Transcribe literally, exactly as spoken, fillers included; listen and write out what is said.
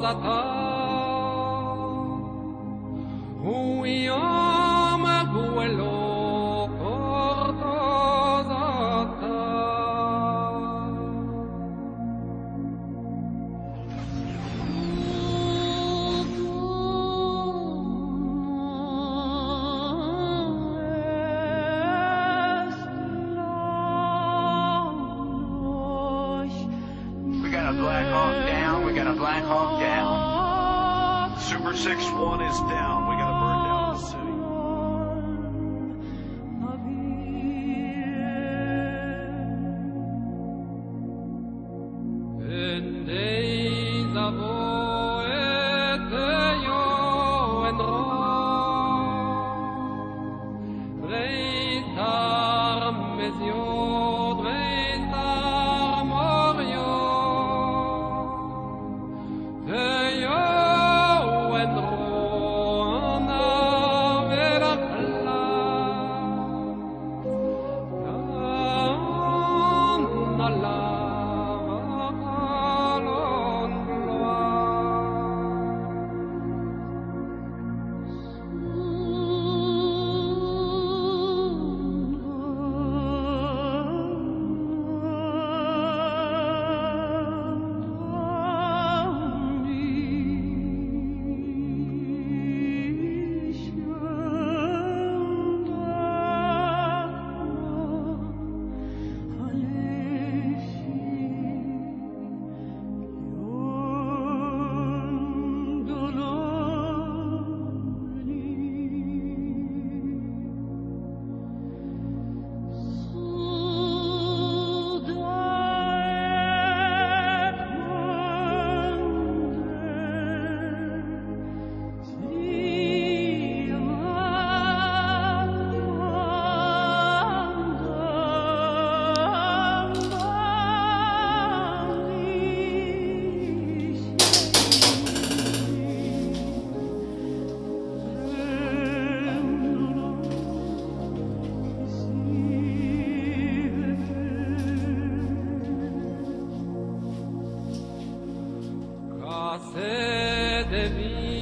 cortata, uiam quello cortata. We got a Black Hawk down, we got a Black Hawk down. Super six one is down. We got a bird down in the city. In days of old, yo and ro, Dreitar mesio, Dreitar morio, yo and ro, na vera kla, na la. Se de